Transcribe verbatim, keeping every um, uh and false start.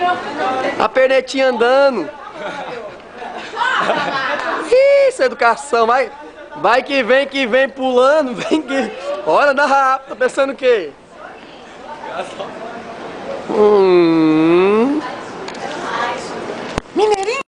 A pernetinha andando. Isso, educação. Vai, vai que vem, que vem pulando. Vem que... Olha, anda rápido. Tá pensando o quê? Hum...